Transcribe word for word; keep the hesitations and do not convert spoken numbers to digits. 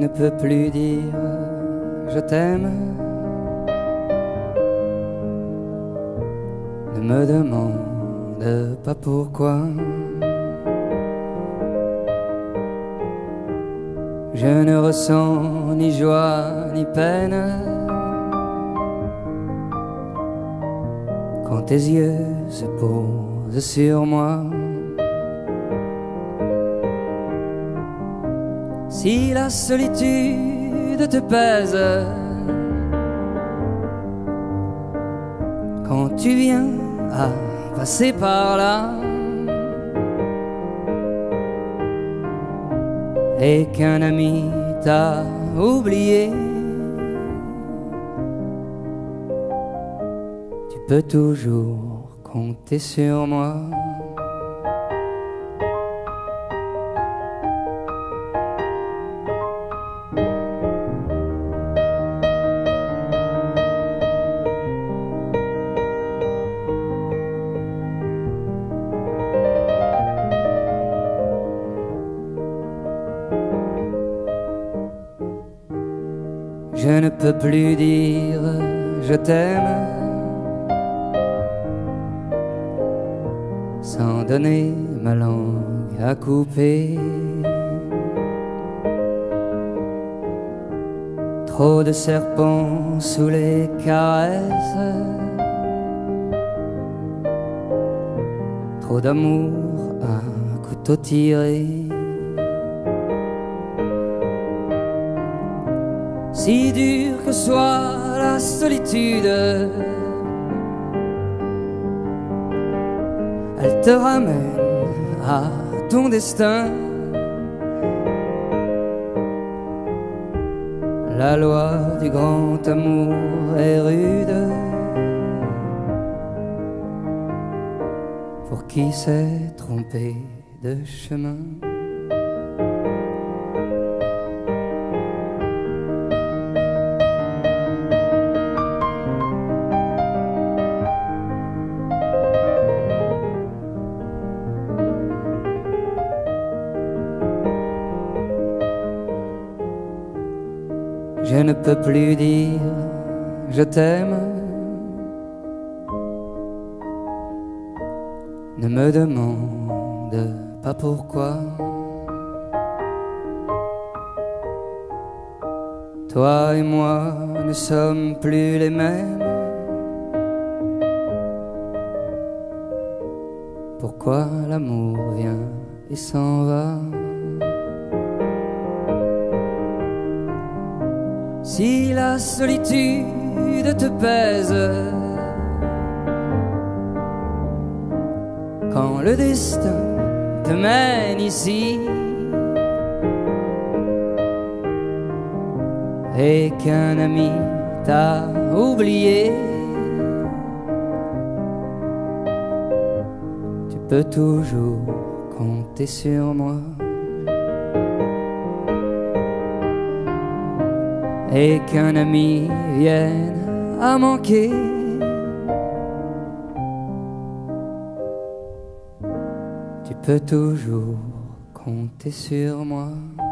ne peux plus dire je t'aime. Ne me demande pas pourquoi. Je ne ressens ni joie ni peine quand tes yeux se posent sur moi. Si la solitude te pèse quand tu viens à passer par là, et qu'un ami t'a oublié, tu peux toujours compter sur moi. Je ne peux plus dire je t'aime sans donner ma langue à couper. Trop de serpents sous les caresses, trop d'amour à couteau tiré. Si dure que soit la solitude, elle te ramène à ton destin. La loi du grand amour est rude pour qui s'est trompé de chemin. Je ne peux plus dire je t'aime. Ne me demande pas pourquoi. Toi et moi ne sommes plus les mêmes. Pourquoi l'amour vient et s'en va? Si la solitude te pèse, quand le destin te mène ici, et qu'un ami t'a oublié, tu peux toujours compter sur moi. Et qu'un ami vienne à manquer, tu peux toujours compter sur moi.